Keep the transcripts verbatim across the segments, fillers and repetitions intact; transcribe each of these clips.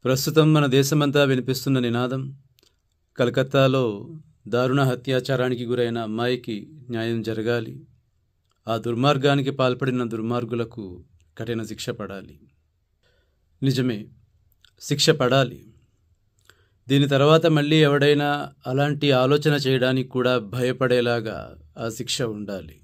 ప్రస్తుతం మన దేశమంతా వినిపిస్తున్న నినాదం, కలకత్తాలో దారుణ అత్యాచారానికి గురైన అమ్మాయికి న్యాయం జరగాలి, ఆ దుర్మార్గానికి పాల్పడిన దుర్మార్గులకు కఠిన శిక్ష పడాలి. నిజమే, శిక్ష పడాలి. దీని తర్వాత మళ్ళీ ఎవడైనా అలాంటి ఆలోచన చేయడానికి కూడా భయపడేలాగా ఆ శిక్ష ఉండాలి.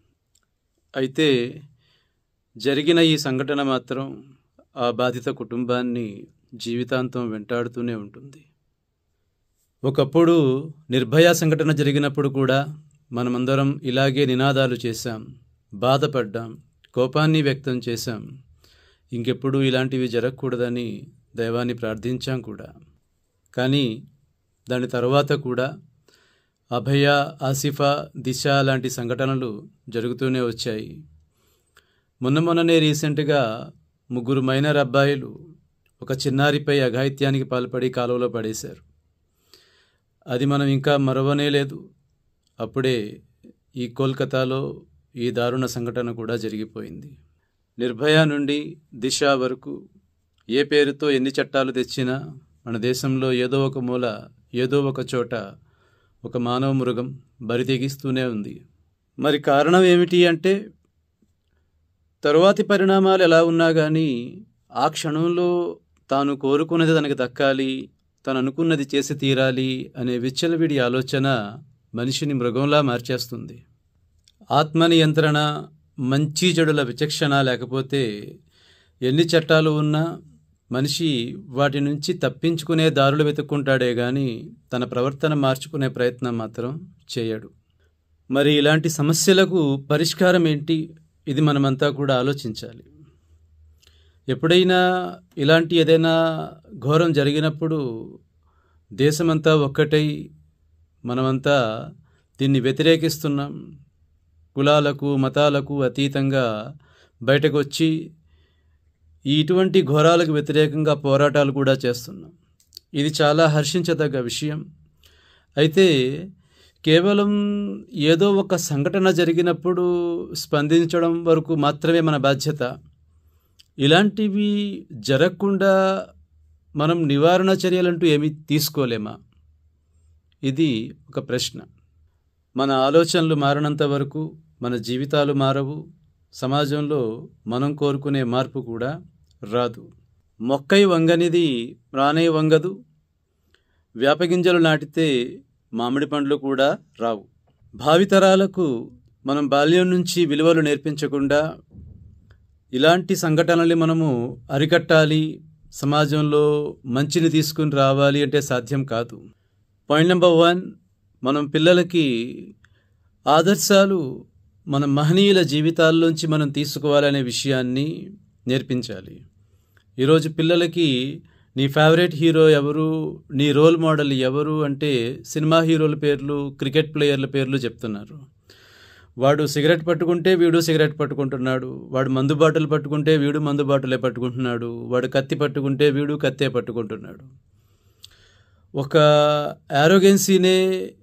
అయితే జరిగిన ఈ సంఘటన మాత్రం ఆ బాధిత కుటుంబాన్ని జీవితాంతం వెంటాడుతూనే ఉంటుంది. ఒకప్పుడు నిర్భయ సంఘటన జరిగినప్పుడు కూడా మనమందరం ఇలాగే నినాదాలు చేశాం, బాధపడ్డాం, కోపాన్ని వ్యక్తం చేశాం. ఇంకెప్పుడు ఇలాంటివి జరగకూడదని దైవాన్ని ప్రార్థించాం కూడా. కానీ దాని తర్వాత కూడా అభయ, ఆసిఫా, దిశ లాంటి సంఘటనలు జరుగుతూనే వచ్చాయి. మొన్న మొన్ననే రీసెంట్గా ముగ్గురు మైనర్ అబ్బాయిలు ఒక చిన్నారిపై అఘాయిత్యానికి పాల్పడి కాలువలో పడేశారు. అది మనం ఇంకా మరవనే లేదు. అప్పుడే ఈ కోల్కతాలో ఈ దారుణ సంఘటన కూడా జరిగిపోయింది. నిర్భయ నుండి దిశ వరకు ఏ పేరుతో ఎన్ని చట్టాలు తెచ్చినా మన దేశంలో ఏదో ఒక మూల, ఏదో ఒక చోట ఒక మానవ మృగం బరితెగిస్తూనే ఉంది. మరి కారణం ఏమిటి అంటే, తరువాతి పరిణామాలు ఎలా ఉన్నా కానీ ఆ క్షణంలో తాను కోరుకున్నది తనకు దక్కాలి, తను అనుకున్నది చేసి తీరాలి అనే విచ్చలవిడి ఆలోచన మనిషిని మృగంలా మార్చేస్తుంది. ఆత్మ నియంత్రణ, మంచి చెడుల విచక్షణ లేకపోతే ఎన్ని చట్టాలు ఉన్నా మనిషి వాటి నుంచి తప్పించుకునే దారులు వెతుక్కుంటాడే కానీ తన ప్రవర్తన మార్చుకునే ప్రయత్నం మాత్రం చేయడు. మరి ఇలాంటి సమస్యలకు పరిష్కారం ఏంటి? ఇది మనమంతా కూడా ఆలోచించాలి. ఎప్పుడైనా ఇలాంటి ఏదైనా ఘోరం జరిగినప్పుడు దేశమంతా ఒక్కటై మనమంతా దీన్ని వ్యతిరేకిస్తున్నాం. కులాలకు, మతాలకు అతీతంగా బయటకు వచ్చి ఇటువంటి ఘోరాలకు వ్యతిరేకంగా పోరాటాలు కూడా చేస్తున్నాం. ఇది చాలా హర్షించదగ్గ విషయం. అయితే కేవలం ఏదో ఒక సంఘటన జరిగినప్పుడు స్పందించడం వరకు మాత్రమే మన బాధ్యత. ఇలాంటివి జరగకుండా మనం నివారణ చర్యలంటూ ఏమీ తీసుకోలేమా? ఇది ఒక ప్రశ్న. మన ఆలోచనలు మారినంత వరకు మన జీవితాలు మారవు, సమాజంలో మనం కోరుకునే మార్పు కూడా రాదు. మొక్కై వంగనిది రానే వంగదు, వేపగింజలు నాటితే మామిడి పండ్లు కూడా రావు. భావితరాలకు మనం బాల్యం నుంచి విలువలు నేర్పించకుండా ఇలాంటి సంఘటనల్ని మనము అరికట్టాలి, సమాజంలో మంచిని తీసుకుని రావాలి అంటే సాధ్యం కాదు. పాయింట్ నెంబర్ వన్, మనం పిల్లలకి ఆదర్శాలు మన మహనీయుల జీవితాల్లోంచి మనం తీసుకోవాలనే విషయాన్ని నేర్పించాలి. ఈరోజు పిల్లలకి నీ ఫేవరెట్ హీరో ఎవరు, నీ రోల్ మోడల్ ఎవరు అంటే సినిమా హీరోల పేర్లు, క్రికెట్ ప్లేయర్ల పేర్లు చెప్తున్నారు. వాడు సిగరెట్ పట్టుకుంటే వీడు సిగరెట్ పట్టుకుంటున్నాడు, వాడు మందు బాటలు పట్టుకుంటే వీడు మందు బాటలే పట్టుకుంటున్నాడు, వాడు కత్తి పట్టుకుంటే వీడు కత్తే పట్టుకుంటున్నాడు. ఒక యారోగెన్సీనే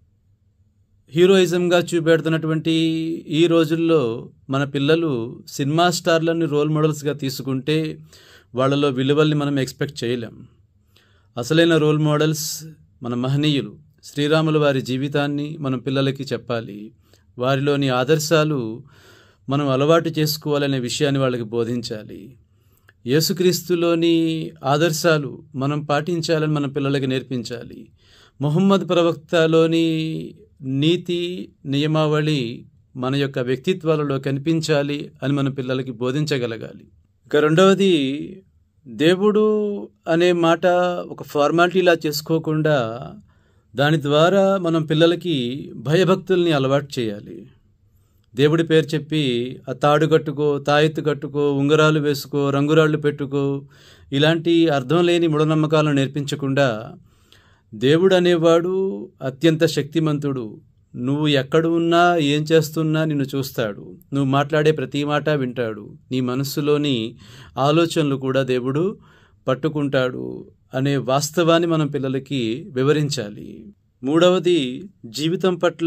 హీరోయిజంగా చూపెడుతున్నటువంటి ఈ రోజుల్లో మన పిల్లలు సినిమా స్టార్లను రోల్ మోడల్స్గా తీసుకుంటే వాళ్ళలో విలువల్ని మనం ఎక్స్పెక్ట్ చేయలేం. అసలైన రోల్ మోడల్స్ మన మహనీయులు. శ్రీరాముల వారి జీవితాన్ని మనం పిల్లలకి చెప్పాలి. వారిలోని ఆదర్శాలు మనం అలవాటు చేసుకోవాలనే విషయాన్ని వాళ్ళకి బోధించాలి. యేసుక్రీస్తులోని ఆదర్శాలు మనం పాటించాలని మన పిల్లలకి నేర్పించాలి. ముహమ్మద్ ప్రవక్తలోని నీతి, నియమావళి మన యొక్క వ్యక్తిత్వాలలో కనిపించాలి అని మన పిల్లలకి బోధించగలగాలి. ఇక రెండవది, దేవుడు అనే మాట ఒక ఫార్మాలిటీలా చేసుకోకుండా దాని ద్వారా మనం పిల్లలకి భయభక్తుల్ని అలవాటు చేయాలి. దేవుడి పేరు చెప్పి ఆ తాడు కట్టుకో, తాయెత్తు కట్టుకో, ఉంగరాలు వేసుకో, రంగురాళ్ళు పెట్టుకో, ఇలాంటి అర్థం లేని మూఢనమ్మకాలను నేర్పించకుండా దేవుడు అనేవాడు అత్యంత శక్తిమంతుడు. నువ్వు ఎక్కడ ఉన్నా, ఏం చేస్తున్నా నిన్ను చూస్తాడు. నువ్వు మాట్లాడే ప్రతి మాట వింటాడు. నీ మనస్సులోని ఆలోచనలు కూడా దేవుడు పట్టుకుంటాడు అనే వాస్తవాన్ని మనం పిల్లలకి వివరించాలి. మూడవది, జీవితం పట్ల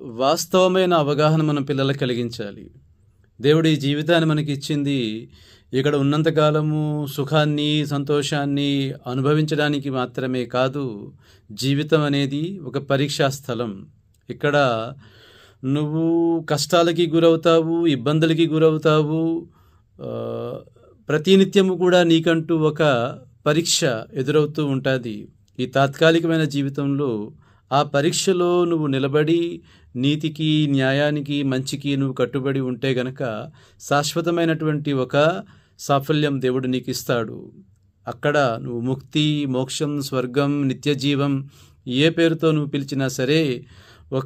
వాస్తవమైన అవగాహన మనం పిల్లలకు కలిగించాలి. దేవుడు ఈ జీవితాన్ని మనకి ఇచ్చింది ఇక్కడ ఉన్నంతకాలము సుఖాన్ని సంతోషాన్ని అనుభవించడానికి మాత్రమే కాదు, జీవితం అనేది ఒక పరీక్షా స్థలం. ఇక్కడ నువ్వు కష్టాలకి గురవుతావు, ఇబ్బందులకి గురవుతావు. ప్రతినిత్యము కూడా నీకంటూ ఒక పరీక్ష ఎదురవుతూ ఉంటుంది. ఈ తాత్కాలికమైన జీవితంలో ఆ పరీక్షలో నువ్వు నిలబడి నీతికి, న్యాయానికి, మంచికి నువ్వు కట్టుబడి ఉంటే గనక శాశ్వతమైనటువంటి ఒక సాఫల్యం దేవుడు నీకు ఇస్తాడు. అక్కడ నువ్వు ముక్తి, మోక్షం, స్వర్గం, నిత్యజీవం ఏ పేరుతో నువ్వు పిలిచినా సరే ఒక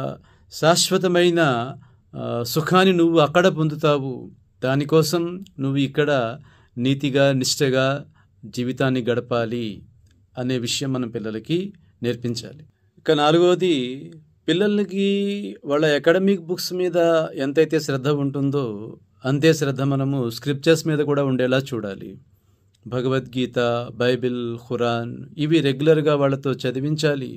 శాశ్వతమైన సుఖాన్ని నువ్వు అక్కడ పొందుతావు. దానికోసం నువ్వు ఇక్కడ నీతిగా, నిష్ఠగా జీవితాన్ని గడపాలి అనే విషయం మనం పిల్లలకి నేర్పించాలి. ఇక నాలుగవది, పిల్లలకి వాళ్ళ అకాడమిక్ బుక్స్ మీద ఎంతైతే శ్రద్ధ ఉంటుందో అంతే శ్రద్ధ మనము స్క్రిప్చర్స్ మీద కూడా ఉండేలా చూడాలి. భగవద్గీత, బైబిల్, ఖురాన్ ఇవి రెగ్యులర్గా వాళ్ళతో చదివించాలి.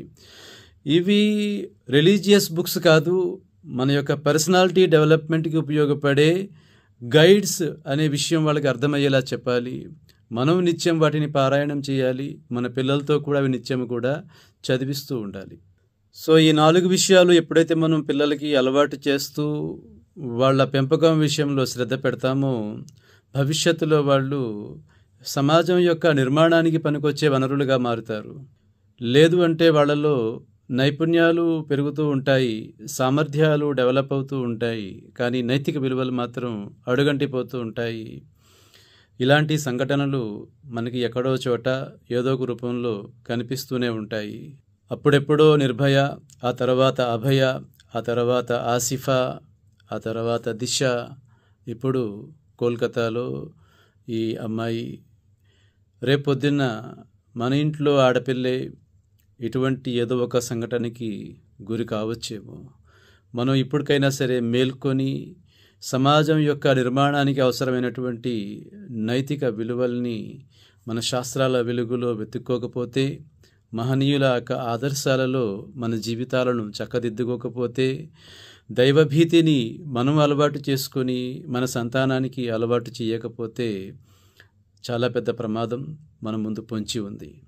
ఇవి రిలీజియస్ బుక్స్ కాదు, మన యొక్క పర్సనాలిటీ డెవలప్మెంట్కి ఉపయోగపడే గైడ్స్ అనే విషయం వాళ్ళకి అర్థమయ్యేలా చెప్పాలి. మనం నిత్యం వాటిని పారాయణం చేయాలి. మన పిల్లలతో కూడా అవి నిత్యం కూడా చదివిస్తూ ఉండాలి. సో ఈ నాలుగు విషయాలు ఎప్పుడైతే మనం పిల్లలకి అలవాటు చేస్తూ వాళ్ళ పెంపకం విషయంలో శ్రద్ధ పెడతామో భవిష్యత్తులో వాళ్ళు సమాజం యొక్క నిర్మాణానికి పనికొచ్చే వనరులుగా మారుతారు. లేదు అంటే వాళ్ళలో నైపుణ్యాలు పెరుగుతూ ఉంటాయి, సామర్థ్యాలు డెవలప్ అవుతూ ఉంటాయి, కానీ నైతిక విలువలు మాత్రం అడుగంటిపోతూ ఉంటాయి. ఇలాంటి సంఘటనలు మనకి ఎక్కడో చోట ఏదో ఒక రూపంలో కనిపిస్తూనే ఉంటాయి. అప్పుడెప్పుడో నిర్భయ, ఆ తర్వాత అభయ, ఆ తర్వాత ఆసిఫా, ఆ తర్వాత దిశ, ఇప్పుడు కోల్కతాలో ఈ అమ్మాయి. రేపొద్దున్న మన ఇంట్లో ఆడపిల్లే ఇటువంటి ఏదో ఒక సంఘటనకి గురి కావచ్చేమో. మనం ఇప్పటికైనా సరే మేల్కొని సమాజం యొక్క నిర్మాణానికి అవసరమైనటువంటి నైతిక విలువల్ని మన శాస్త్రాల వెలుగులో వెతుక్కోకపోతే, మహనీయుల యొక్క ఆదర్శాలలో మన జీవితాలను చక్కదిద్దుకోకపోతే, దైవభీతిని మనం అలవాటు చేసుకొని మన సంతానానికి అలవాటు చేయకపోతే చాలా పెద్ద ప్రమాదం మన ముందు పొంచి ఉంది.